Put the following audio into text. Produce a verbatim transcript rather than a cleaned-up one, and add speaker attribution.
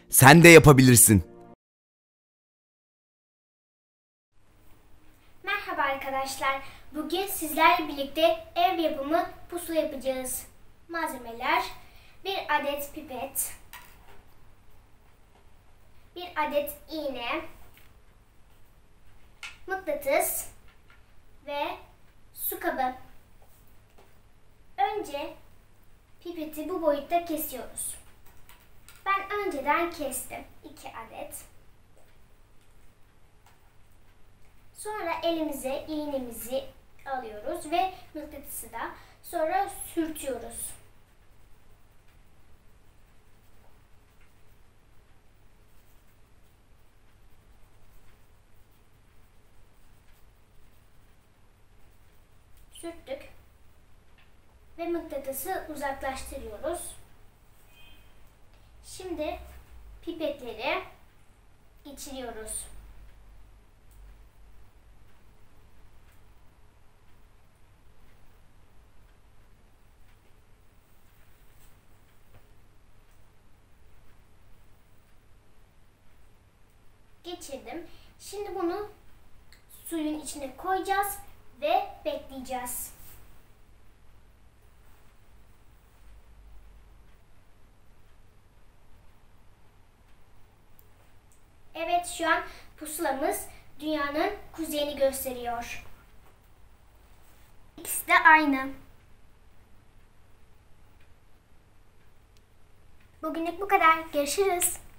Speaker 1: Sen de yapabilirsin.
Speaker 2: Merhaba arkadaşlar. Bugün sizlerle birlikte ev yapımı pusula yapacağız. Malzemeler: bir adet pipet, bir adet iğne, mıknatıs ve su kabı. Önce pipeti bu boyutta kesiyoruz. Ben önceden kestim iki adet. Sonra elimize iğnemizi alıyoruz ve mıknatısı da sonra sürtüyoruz. Sürttük ve mıknatısı uzaklaştırıyoruz. Şimdi pipetleri geçiriyoruz. Geçirdim. Şimdi bunu suyun içine koyacağız ve bekleyeceğiz. Evet, şu an pusulamız dünyanın kuzeyini gösteriyor. İkisi de aynı. Bugünlük bu kadar. Görüşürüz.